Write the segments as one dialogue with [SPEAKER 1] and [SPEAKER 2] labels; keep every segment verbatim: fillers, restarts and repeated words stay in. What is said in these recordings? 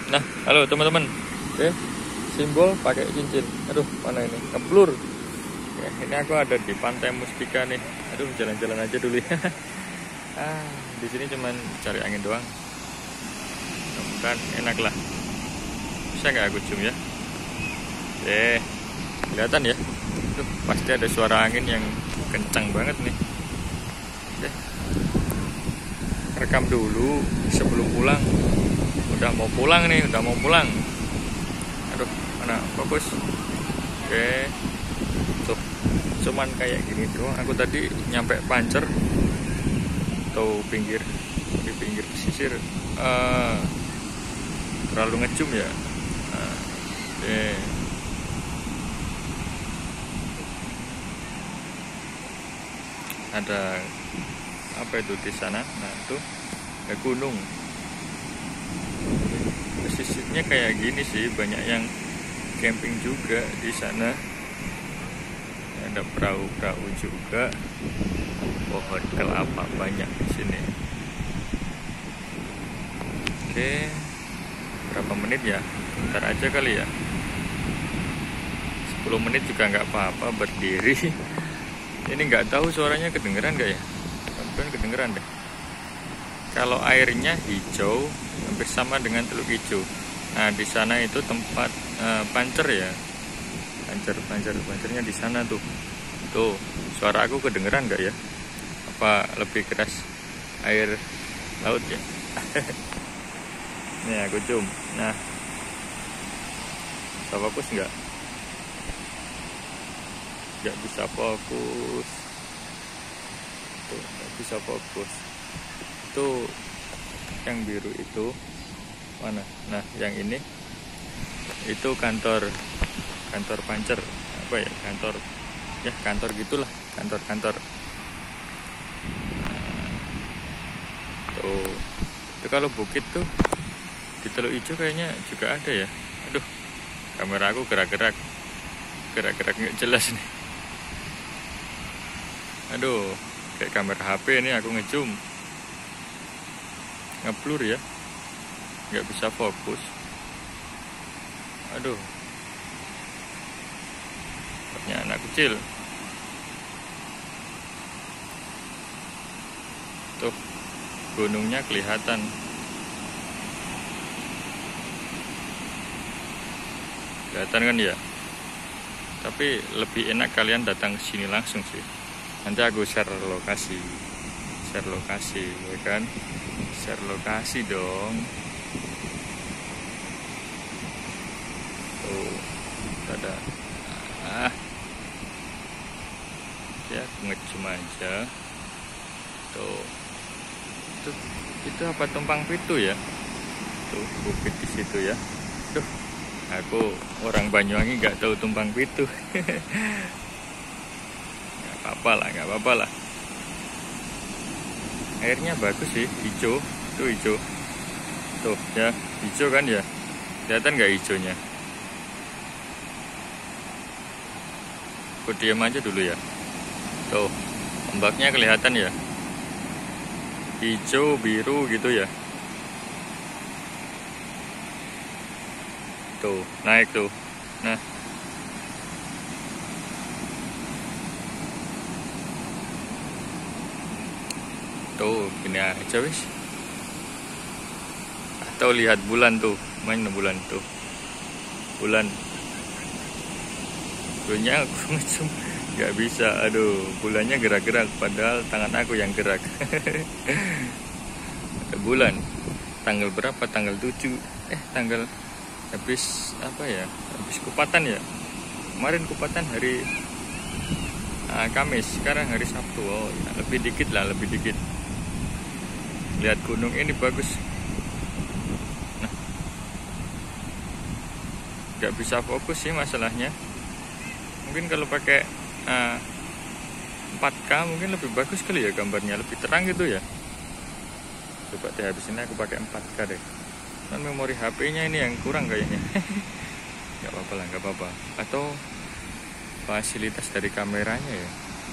[SPEAKER 1] Nah, halo teman-teman. Oke, simbol pakai cincin. Aduh, mana ini? Ngeblur. Oke, ini aku ada di Pantai Mustika nih. Aduh, jalan-jalan aja dulu ya. Ah, di sini cuman cari angin doang. Bukan enak lah. Bisa nggak aku zoom ya? Oke, kelihatan ya? Tuh, pasti ada suara angin yang kencang banget nih. Oke, rekam dulu sebelum pulang. Udah mau pulang nih, udah mau pulang. Aduh, mana fokus? Oke, tuh, cuman kayak gini doang. Aku tadi nyampe Pancer atau pinggir di pinggir pesisir. Uh, terlalu ngejum ya. Nah, oke. Ada apa itu di sana? Nah, itu ada gunung. Pesisirnya kayak gini sih, banyak yang camping juga di sana. Ada perahu-perahu juga, pohon kelapa banyak di sini. Oke, berapa menit ya? Bentar aja kali ya. sepuluh menit juga nggak apa-apa berdiri. Ini nggak tahu suaranya kedengeran nggak ya? Mungkin kedengeran deh. Kalau airnya hijau, hampir sama dengan Teluk Ijo. Nah, di sana itu tempat uh, pancer ya. Pancer, pancer, pancernya di sana tuh. Tuh, suara aku kedengeran nggak ya? Apa lebih keras air laut ya? Nih aku zoom. Nah, bisa fokus nggak? Nggak bisa fokus. Tuh, nggak bisa fokus. Itu yang biru itu mana? Nah, yang ini itu kantor kantor pancer apa ya, kantor ya kantor gitulah, kantor-kantor. Nah, tuh itu kalau bukit tuh di Teluk Ijo kayaknya juga ada ya. Aduh, kamera aku gerak-gerak gerak-gerak nggak jelas nih. Aduh, kayak kamera H P ini aku ngezoom ngeblur ya, nggak bisa fokus. Aduh, banyak anak kecil tuh, gunungnya kelihatan. Kelihatan kan ya? Tapi lebih enak kalian datang ke sini langsung sih. Nanti aku share lokasi, share lokasi, ya kan? Share lokasi dong. Tuh, ada. Ah, ya ngecum aja. Tuh, itu, itu apa Tumpang Pitu ya? Tuh, bukit di situ ya. Tuh, aku orang Banyuwangi nggak tahu Tumpang Pitu. Nggak apa-apa lah, nggak apa-apa lah. Airnya bagus sih, hijau, tuh hijau, tuh ya, hijau kan ya, kelihatan nggak hijaunya? Aku diam aja dulu ya, tuh ombaknya kelihatan ya, hijau biru gitu ya, tuh naik tuh, nah. Tuh, gini aja wis. Atau lihat bulan tuh, main bulan tuh. Bulan. Bulannya aku ngecum nggak bisa. Aduh, bulannya gerak-gerak padahal tangan aku yang gerak. Ada bulan. Tanggal berapa? Tanggal tujuh. Eh, tanggal habis apa ya? Habis kupatan ya. Kemarin kupatan hari uh, Kamis, sekarang hari Sabtu. Oh, ya, lebih dikit lah, lebih dikit. Lihat gunung ini bagus. Nah, nggak bisa fokus sih masalahnya. Mungkin kalau pakai uh, empat K mungkin lebih bagus kali ya gambarnya, lebih terang gitu ya. Coba deh habis ini aku pakai empat K deh. Dan memori H P-nya ini yang kurang kayaknya. Nggak apa-apa lah, nggak apa-apa. Atau fasilitas dari kameranya ya.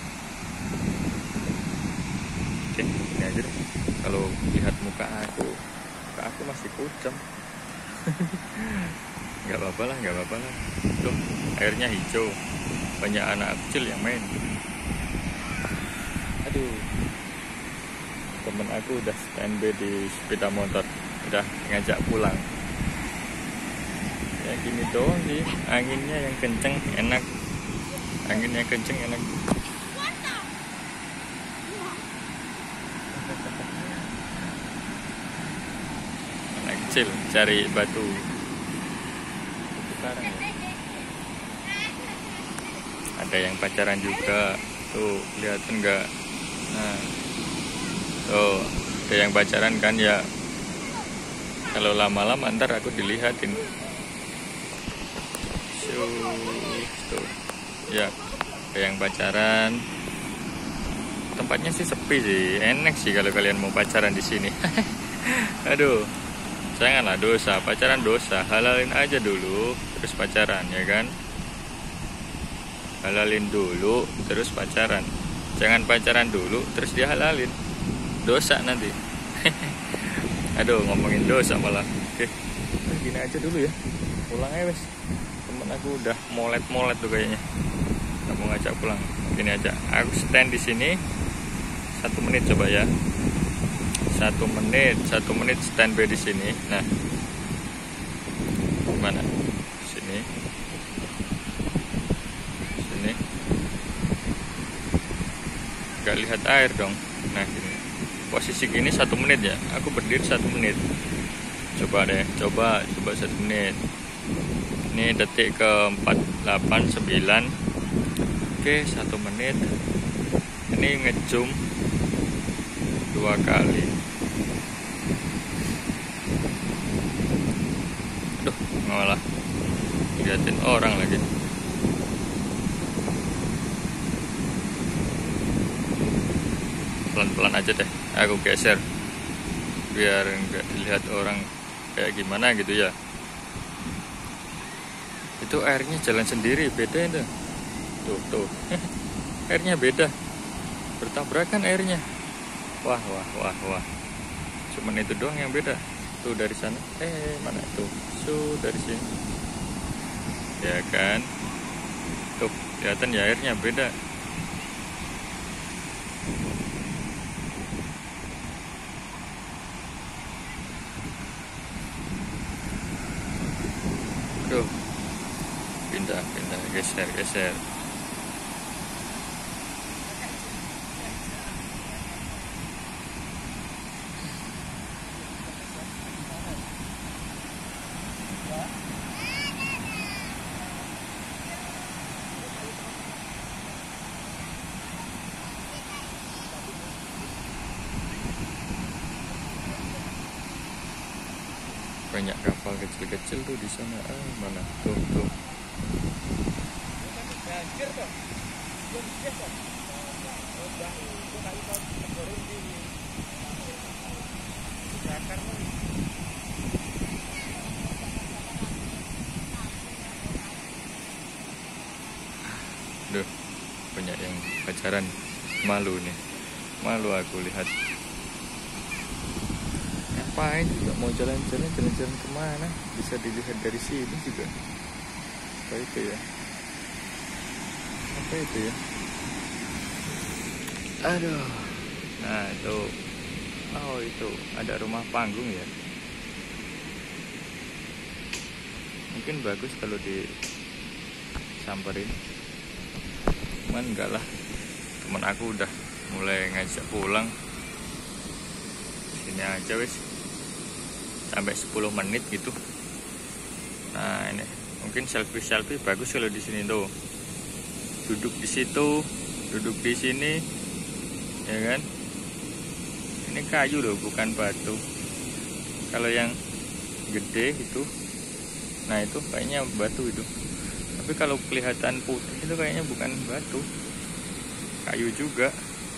[SPEAKER 1] Oke, ini aja deh. Kalau lihat muka aku, muka aku masih kujam. Nggak apa-apa lah, nggak apa-apa lah. Tuh, airnya hijau. Banyak anak kecil yang main. Aduh. Temen aku udah standby di sepeda motor. Udah ngajak pulang. Ya gini doang sih. Anginnya yang kenceng, enak. Anginnya kenceng, enak. Anak kecil cari batu. Sekarang ya. Ada yang pacaran juga. Tuh, kelihatan nggak? Nah, tuh, ada yang pacaran kan ya. Kalau lama-lama ntar aku dilihatin. Tuh, ya, ada yang pacaran. Tempatnya sih sepi sih, enak sih kalau kalian mau pacaran di sini. Aduh, janganlah dosa, pacaran dosa, halalin aja dulu, terus pacaran ya kan. Halalin dulu, terus pacaran. Jangan pacaran dulu, terus dia halalin. Dosa nanti. Aduh, ngomongin dosa malah. Oke, nah, gini aja dulu ya. Pulang aja wes. Temen aku udah molet-molet tuh kayaknya. Nggak mau ngajak pulang. Gini aja. Aku stand di sini. Satu menit coba ya. Satu menit, satu menit standby di sini. Nah, gimana? Sini. Gak lihat air dong. Nah gini, posisi gini satu menit ya. Aku berdiri satu menit. Coba deh, coba coba satu menit. Ini detik ke empat delapan sembilan. Oke, satu menit. Ini ngezoom dua kali. Aduh, malah liatin orang lagi. Pelan-pelan aja deh, aku geser biar nggak dilihat orang kayak gimana gitu ya. Itu airnya jalan sendiri, beda itu. Tuh, tuh. Airnya beda. Bertabrakan airnya. Wah, wah, wah, wah. Cuman itu doang yang beda. Tuh dari sana. Eh, mana tuh? So, dari sini. Ya kan? Tuh, kelihatan ya airnya beda. Tuh, pindah, pindah, geser, geser. Banyak kapal kecil-kecil tuh di sana. Ah, mana? Tuh, tuh. Duh, banyak yang pacaran. Malu nih. Malu aku lihat. Ngapain juga mau jalan-jalan, jalan-jalan kemana? Bisa dilihat dari sini juga. Apa itu ya? Apa itu ya? Aduh. Nah itu. Oh itu ada rumah panggung ya. Mungkin bagus kalau disamperin. Cuman enggak lah. Temen aku udah mulai ngajak pulang. Sini aja wes. Sampai sepuluh menit gitu. Nah ini mungkin selfie selfie bagus kalau di sini tuh. Duduk di situ, duduk di sini, ya kan? Ini kayu loh, bukan batu. Kalau yang gede itu, nah itu kayaknya batu itu. Tapi kalau kelihatan putih itu kayaknya bukan batu, kayu juga.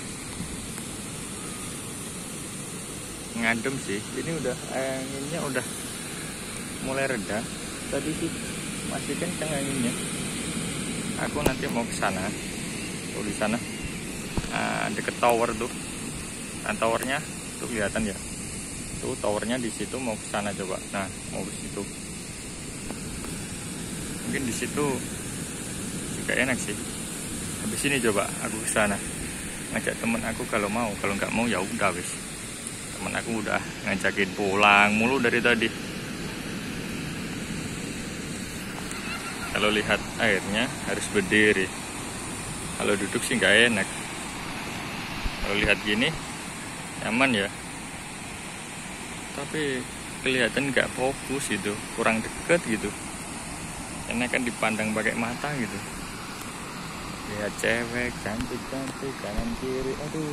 [SPEAKER 1] Ngadem sih, ini udah anginnya udah mulai reda. Tadi sih masih kencang anginnya. Aku nanti mau ke sana. Tuh di sana. Nah, deket tower tuh. Nah, towernya tuh kelihatan ya. Tuh towernya di situ, mau ke sana coba. Nah, mau ke situ. Mungkin di situ juga enak sih. Habis ini coba aku ke sana, ngajak temen aku kalau mau, kalau nggak mau ya udah wis. Temen aku udah ngajakin pulang mulu dari tadi. Kalau lihat airnya harus berdiri. Kalau duduk sih nggak enak. Kalau lihat gini nyaman ya. Tapi kelihatan nggak fokus gitu, kurang deket gitu. Karena kan dipandang pakai mata gitu. Lihat cewek cantik-cantik kanan kiri, aduh.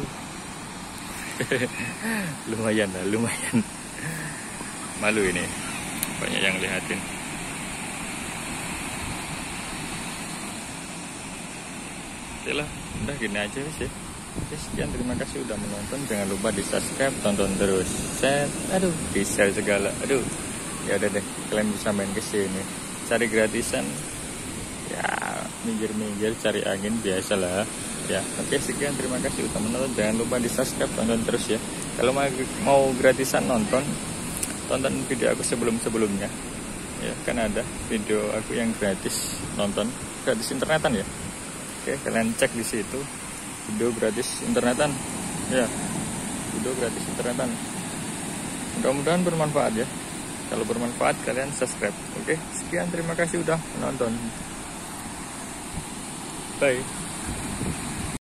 [SPEAKER 1] Lumayan lah, lumayan. Malu ini, banyak yang lihatin. Oke lah, udah gini aja wis ya. Oke, sekian, terima kasih udah menonton. Jangan lupa di subscribe, tonton terus, share, aduh, di share segala, aduh. Ya udah deh, kalian bisa main ke sini, cari gratisan, ya minggir-minggir cari angin biasalah. Ya, oke, sekian, terima kasih udah menonton. Jangan lupa di subscribe, tonton terus ya. Kalau mau mau gratisan nonton, tonton video aku sebelum-sebelumnya. Ya, kan ada video aku yang gratis nonton, gratis internetan ya. Oke, kalian cek di situ. Video gratis internetan, ya, video gratis internetan. Mudah-mudahan bermanfaat ya. Kalau bermanfaat kalian subscribe. Oke, sekian, terima kasih udah menonton. Bye.